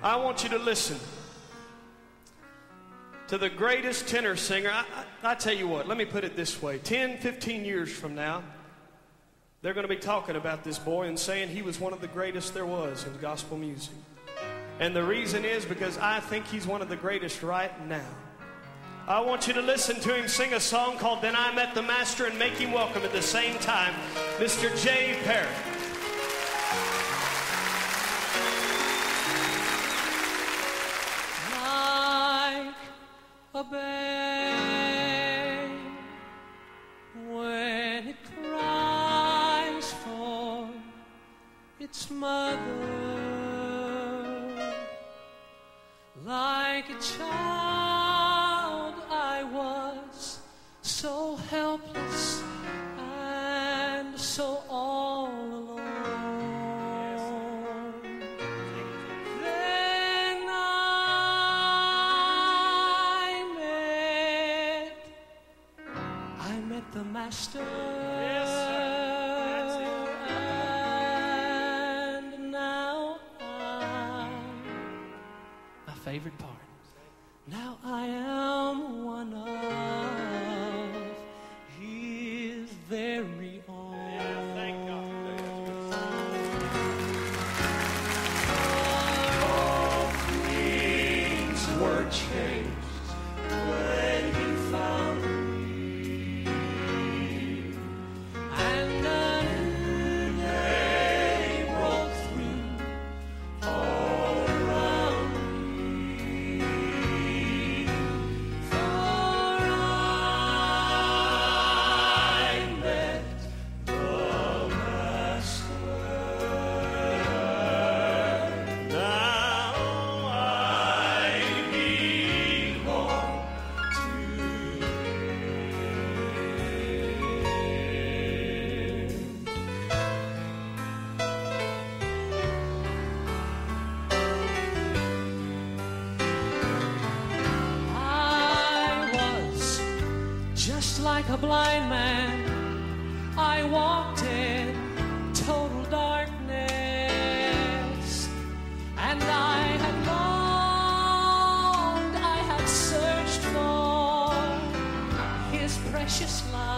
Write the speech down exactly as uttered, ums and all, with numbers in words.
I want you to listen to the greatest tenor singer. I, I, I tell you what, let me put it this way. ten, fifteen years from now, they're going to be talking about this boy and saying he was one of the greatest there was in gospel music. And the reason is because I think he's one of the greatest right now. I want you to listen to him sing a song called Then I Met the Master and make him welcome at the same time, Mister J. Parrack. A babe when it cries for its mother, like a child I was, so helpless and so all alone. The master, yes, sir. And now I'm, my favorite part, now I am one of his very own. Yeah, thank God. All things were changed when he found me. Like a blind man, I walked in total darkness, and I had longed, I had searched for his precious light.